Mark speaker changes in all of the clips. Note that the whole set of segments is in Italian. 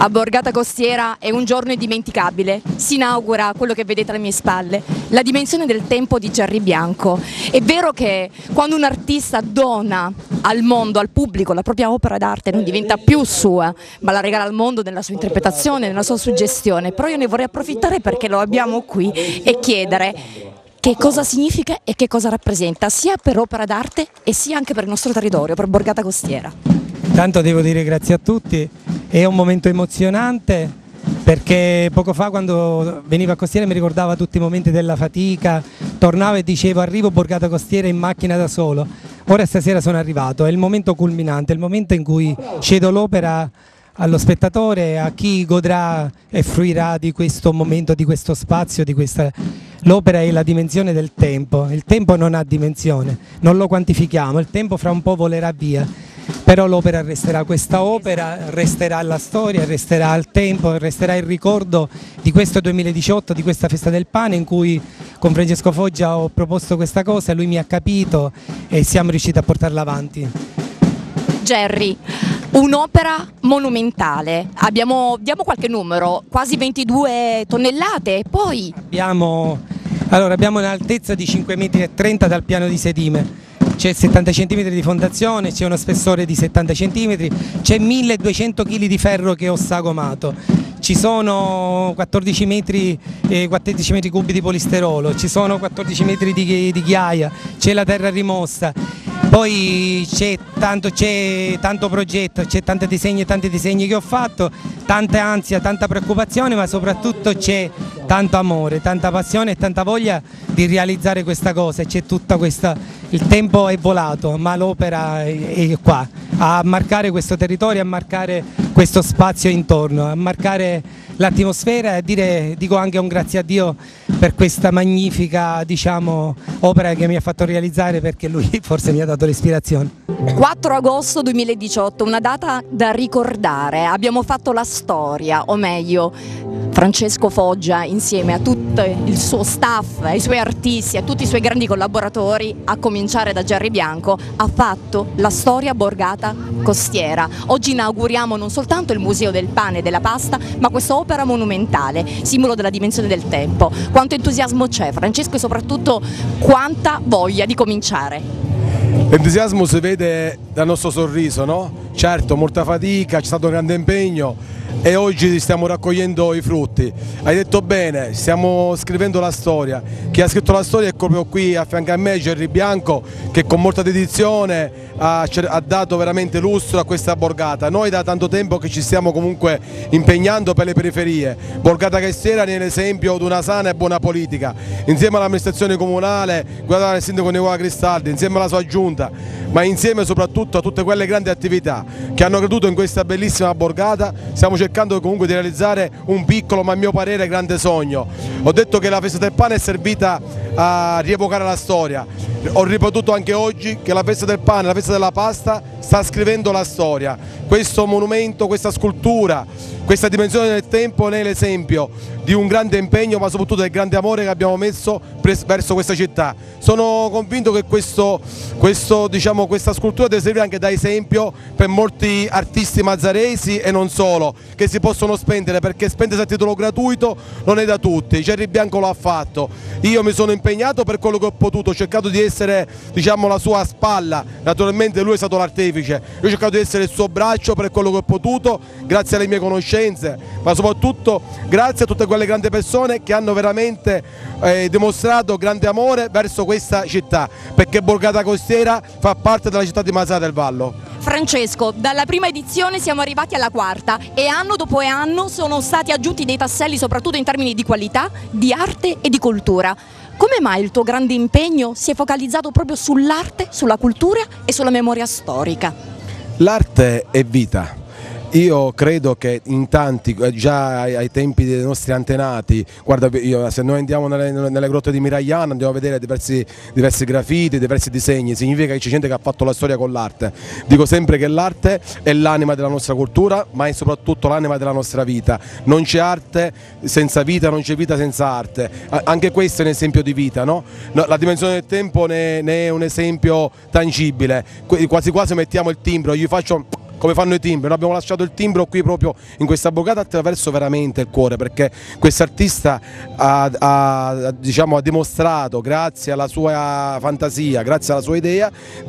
Speaker 1: A Borgata Costiera è un giorno indimenticabile, si inaugura quello che vedete alle mie spalle, la dimensione del tempo di Gerry Bianco. È vero che quando un artista dona al mondo, al pubblico, la propria opera d'arte non diventa più sua, ma la regala al mondo nella sua interpretazione, nella sua suggestione, però io ne vorrei approfittare perché lo abbiamo qui e chiedere che cosa significa e che cosa rappresenta, sia per opera d'arte e sia anche per il nostro territorio, per Borgata Costiera.
Speaker 2: Tanto devo dire grazie a tutti, è un momento emozionante perché poco fa quando venivo a Costiera mi ricordava tutti i momenti della fatica, tornavo e dicevo arrivo Borgata Costiera in macchina da solo, ora stasera sono arrivato, è il momento culminante, è il momento in cui cedo l'opera allo spettatore, a chi godrà e fruirà di questo momento, di questo spazio, di questa... L'opera è la dimensione del tempo, il tempo non ha dimensione, non lo quantifichiamo, il tempo fra un po' volerà via, però l'opera resterà questa opera, resterà la storia, resterà il tempo, resterà il ricordo di questo 2018, di questa festa del pane in cui con Francesco Foggia ho proposto questa cosa, lui mi ha capito e siamo riusciti a portarla avanti.
Speaker 1: Gerry, un'opera monumentale, diamo qualche numero, quasi 22 tonnellate e poi...
Speaker 2: Abbiamo un'altezza di 5,30 metri dal piano di sedime, c'è 70 cm di fondazione, c'è uno spessore di 70 cm, c'è 1200 kg di ferro che ho sagomato, ci sono 14 metri cubi di polisterolo, ci sono 14 metri di ghiaia, c'è la terra rimossa. Poi c'è tanto progetto, c'è tanti disegni che ho fatto, tanta ansia, tanta preoccupazione, ma soprattutto c'è tanto amore, tanta passione e tanta voglia di realizzare questa cosa. C'è tutta questa, il tempo è volato, ma l'opera è qua, a marcare questo territorio, a marcare questo spazio intorno, a marcare l'atmosfera e dico anche un grazie a Dio per questa magnifica opera che mi ha fatto realizzare, perché lui forse mi ha dato l'ispirazione.
Speaker 1: 4 agosto 2018, una data da ricordare, abbiamo fatto la storia, o meglio Francesco Foggia insieme a tutto il suo staff, ai suoi artisti, a tutti i suoi grandi collaboratori, a cominciare da Gerry Bianco, ha fatto la storia Borgata Costiera. Oggi inauguriamo non soltanto il Museo del Pane e della Pasta, ma questa opera monumentale, simbolo della dimensione del tempo. Quanto entusiasmo c'è, Francesco, e soprattutto quanta voglia di cominciare?
Speaker 3: L'entusiasmo si vede dal nostro sorriso, no? Certo, molta fatica, c'è stato un grande impegno e oggi stiamo raccogliendo i frutti. Hai detto bene, stiamo scrivendo la storia. Chi ha scritto la storia è proprio qui a fianco a me, Gerry Bianco, che con molta dedizione ha dato veramente lustro a questa borgata. Noi da tanto tempo che ci stiamo comunque impegnando per le periferie. Borgata Costiera è l'esempio di una sana e buona politica, insieme all'amministrazione comunale guidata dal sindaco Nicola Cristaldi, insieme alla sua giunta, ma insieme soprattutto a tutte quelle grandi attività che hanno creduto in questa bellissima borgata. Stiamo cercando comunque di realizzare un piccolo, ma a mio parere grande sogno. Ho detto che la festa del pane è servita a rievocare la storia, ho ripetuto anche oggi che la festa del pane, la festa della pasta sta scrivendo la storia. Questo monumento, questa scultura, questa dimensione del tempo ne è l'esempio di un grande impegno, ma soprattutto del grande amore che abbiamo messo verso questa città. Sono convinto che questa scultura deve servire anche da esempio per molti artisti mazzaresi e non solo, che si possono spendere, perché spendersi a titolo gratuito non è da tutti. Gerry Bianco lo ha fatto, io mi sono impegnato per quello che ho potuto, ho cercato di essere la sua spalla, naturalmente lui è stato l'artefice, io ho cercato di essere il suo braccio per quello che ho potuto, grazie alle mie conoscenze, ma soprattutto grazie a tutte quelle grandi persone che hanno veramente dimostrato grande amore verso questa città, perché Borgata Costiera fa parte della città di Mazara del Vallo.
Speaker 1: Francesco, dalla prima edizione siamo arrivati alla quarta e anno dopo anno sono stati aggiunti dei tasselli, soprattutto in termini di qualità, di arte e di cultura. Come mai il tuo grande impegno si è focalizzato proprio sull'arte, sulla cultura e sulla memoria storica?
Speaker 3: L'arte è vita. Io credo che in tanti, già ai tempi dei nostri antenati, guarda, se noi andiamo nelle grotte di Miragliano andiamo a vedere diversi graffiti, diversi disegni, significa che c'è gente che ha fatto la storia con l'arte. Dico sempre che l'arte è l'anima della nostra cultura, ma è soprattutto l'anima della nostra vita. Non c'è arte senza vita, non c'è vita senza arte. Anche questo è un esempio di vita, no? La dimensione del tempo ne è un esempio tangibile. Quasi quasi mettiamo il timbro, io faccio come fanno i timbri. Noi abbiamo lasciato il timbro qui proprio in questa borgata attraverso veramente il cuore, perché quest'artista diciamo, ha dimostrato, grazie alla sua fantasia, grazie alla sua idea,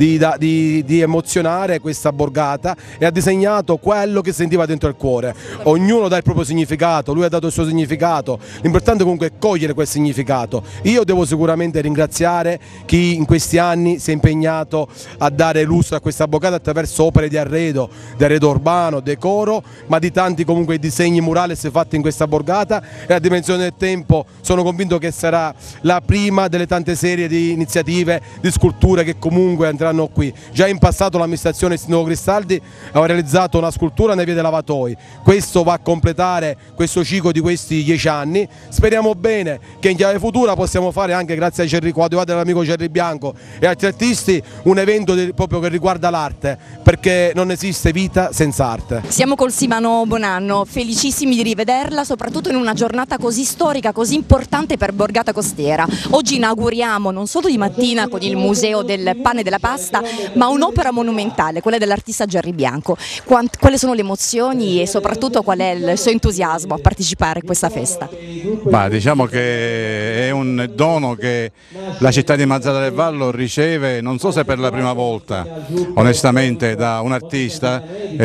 Speaker 3: di emozionare questa borgata, e ha disegnato quello che sentiva dentro il cuore. Ognuno dà il proprio significato, lui ha dato il suo significato, l'importante comunque è cogliere quel significato. Io devo sicuramente ringraziare chi in questi anni si è impegnato a dare lustro a questa borgata attraverso opere di arredo urbano, decoro, ma di tanti comunque disegni murales fatti in questa borgata, e a dimensione del tempo sono convinto che sarà la prima delle tante serie di iniziative, di sculture che comunque andranno qui. Già in passato l'amministrazione Sindaco Cristaldi aveva realizzato una scultura nei Vie dei Lavatoi, questo va a completare questo ciclo di questi 10 anni, speriamo bene che in chiave futura possiamo fare anche, grazie a coadiuvato dall'amico Gerry Bianco e altri artisti, un evento proprio che riguarda l'arte, perché non esiste vita senza arte.
Speaker 1: Siamo col Simano Bonanno, felicissimi di rivederla, soprattutto in una giornata così storica, così importante per Borgata Costiera. Oggi inauguriamo non solo di mattina con il Museo del Pane e della Pasta, ma un'opera monumentale, quella dell'artista Gerry Bianco. Quali sono le emozioni e soprattutto qual è il suo entusiasmo a partecipare a questa festa?
Speaker 4: Diciamo che è un dono che la città di Mazara del Vallo riceve, non so se per la prima volta, onestamente, da un artista,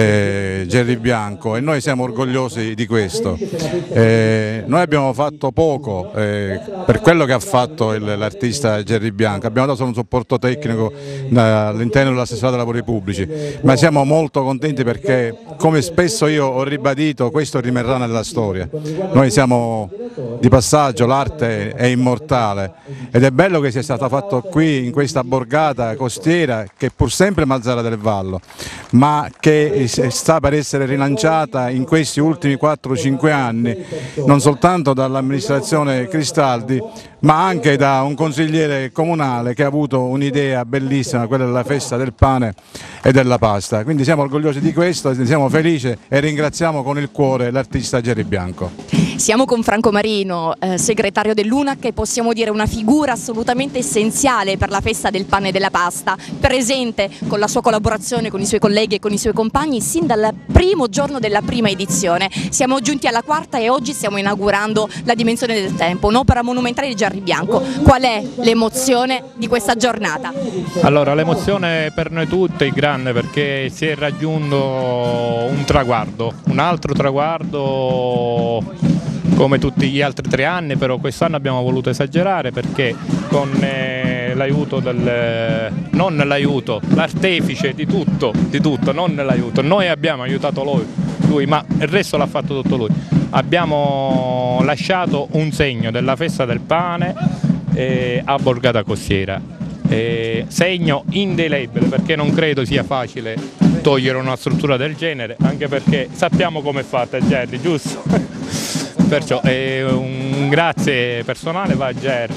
Speaker 4: Gerry Bianco, e noi siamo orgogliosi di questo. Noi abbiamo fatto poco per quello che ha fatto l'artista Gerry Bianco, abbiamo dato un supporto tecnico all'interno dell'assessorato dei lavori pubblici, ma siamo molto contenti perché, come spesso io ho ribadito, questo rimarrà nella storia. Noi siamo di passaggio, l'arte è immortale ed è bello che sia stato fatto qui in questa borgata costiera, che è pur sempre Mazara del Vallo, ma che sta per essere rilanciata in questi ultimi 4-5 anni, non soltanto dall'amministrazione Cristaldi, ma anche da un consigliere comunale che ha avuto un'idea bellissima, quella della festa del pane e della pasta. Quindi siamo orgogliosi di questo, siamo felici e ringraziamo con il cuore l'artista Gerry Bianco.
Speaker 1: Siamo con Franco Marino, segretario dell'UNAC, e possiamo dire una figura assolutamente essenziale per la festa del pane e della pasta, presente con la sua collaborazione con i suoi colleghi e con i suoi compagni sin dal primo giorno della prima edizione. Siamo giunti alla quarta e oggi stiamo inaugurando La Dimensione del Tempo, un'opera monumentale di Gerry Bianco. Qual è l'emozione di questa giornata?
Speaker 5: Allora, l'emozione per noi tutti è grande perché si è raggiunto un traguardo, un altro traguardo come tutti gli altri 3 anni, però quest'anno abbiamo voluto esagerare perché con l'aiuto non l'aiuto, l'artefice di tutto, non l'aiuto, noi abbiamo aiutato lui, ma il resto l'ha fatto tutto lui. Abbiamo lasciato un segno della festa del pane a Borgata Costiera, segno indelebile, perché non credo sia facile togliere una struttura del genere, anche perché sappiamo come è fatta Gerry, giusto? Perciò un grazie personale va a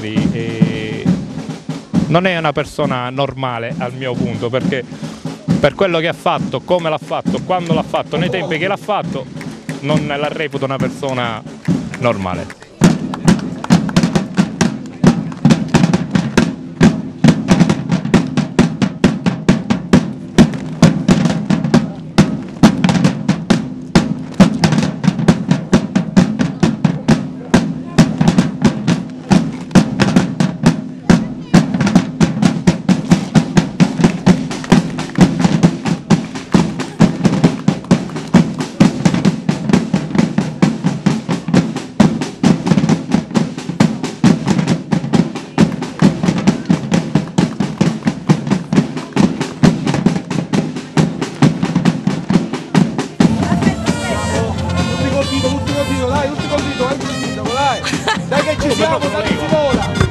Speaker 5: Gerry, non è una persona normale al mio punto, perché per quello che ha fatto, come l'ha fatto, quando l'ha fatto, nei tempi che l'ha fatto, non la reputo una persona normale.
Speaker 3: Ultimo dai, dai che ci siamo, dai che si vola!